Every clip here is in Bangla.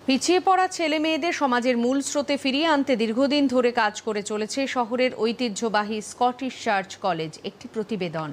পিছিয়ে পড়া ছেলে মেয়েদের সমাজের মূল স্রোতে ফিরিয়ে আনতে দীর্ঘদিন ধরে কাজ করে চলেছে শহরের ঐতিহ্যবাহী স্কটিশ চার্চ কলেজ। একটি প্রতিবেদন।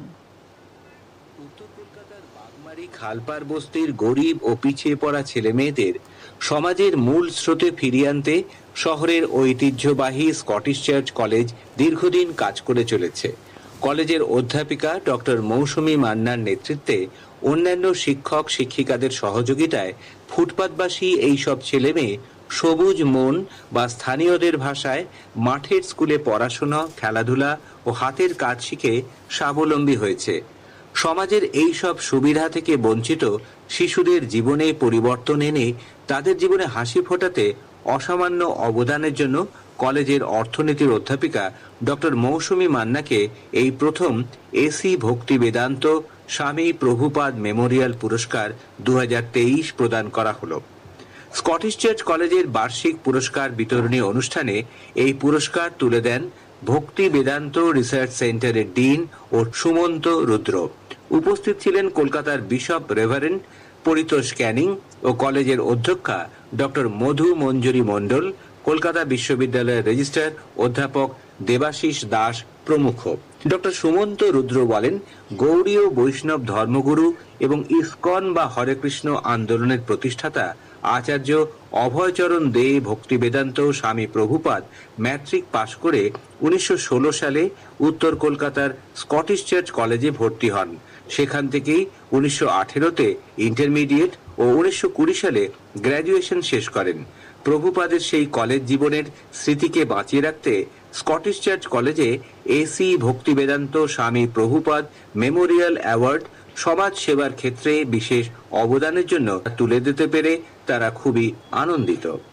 উত্তর কলকাতার বাগমারি খালপাড় বস্তির গরিব ও পিছিয়ে পড়া ছেলে মেয়েদের সমাজের মূল স্রোতে ফিরিয়ে আনতে শহরের ঐতিহ্যবাহী স্কটিশ চার্চ কলেজ দীর্ঘদিন কাজ করে চলেছে। কলেজের অধ্যাপিকা ডক্টর মৌসুমী মান্নার নেতৃত্বে অন্যান্য শিক্ষক শিক্ষিকাদের সহযোগিতায় ফুটপাতবাসী এইসব ছেলে মেয়ে সবুজ মন বা স্থানীয়দের ভাষায় মাঠের স্কুলে পড়াশোনা, খেলাধুলা ও হাতের কাজ শিখে স্বাবলম্বী হয়েছে। সমাজের এই সব সুবিধা থেকে বঞ্চিত শিশুদের জীবনে পরিবর্তন এনে তাদের জীবনে হাসি ফোটাতে অসামান্য অবদানের জন্য কলেজের অর্থনীতির অধ্যাপিকা ডক্টর মৌসুমী মান্নাকে এই প্রথম এসি ভক্তিবেদান্ত স্বামী প্রভুপাদ মেমোরিয়াল পুরস্কার 2023 প্রদান করা হলো। স্কটিশ চার্চ কলেজের বার্ষিক পুরস্কার বিতরণী অনুষ্ঠানে এই পুরস্কার তুলে দেন ভক্তি বেদান্ত রিসার্চ সেন্টারের ডিন ও সুমন্ত রুদ্র। উপস্থিত ছিলেন কলকাতার বিশপ রেভারেন্ড পরিতোষ ক্যানিং ও কলেজের অধ্যক্ষা ডক্টর মধু মঞ্জুরি মণ্ডল, কলকাতা বিশ্ববিদ্যালয়ের রেজিস্ট্রার অধ্যাপক দেবাশিস দাস প্রমুখ। ডক্টর সুমন্ত রুদ্র বলেন, গৌড়ীয় বৈষ্ণব ধর্মগুরু এবং ইসকন বা হরে কৃষ্ণ আন্দোলনের প্রতিষ্ঠাতা আচার্য অভয়চরণ দে ভক্তিবেদান্ত স্বামী প্রভুপাদ ম্যাট্রিক পাশ করে 1916 সালে উত্তর কলকাতার স্কটিশ চার্চ কলেজে ভর্তি হন। সেখান থেকেই 1918-তে ইন্টারমিডিয়েট ও 1920 সালে গ্র্যাজুয়েশন শেষ করেন। প্রভুপাদের সেই কলেজ জীবনের স্মৃতিকে বাঁচিয়ে রাখতে স্কটিশ চার্চ কলেজে A C Bhaktivedanta Swami Prabhupada Memorial award সমাজ সেবার ক্ষেত্রে বিশেষ অবদানের জন্য তুলে দিতে পেরে তারা খুবই আনন্দিত।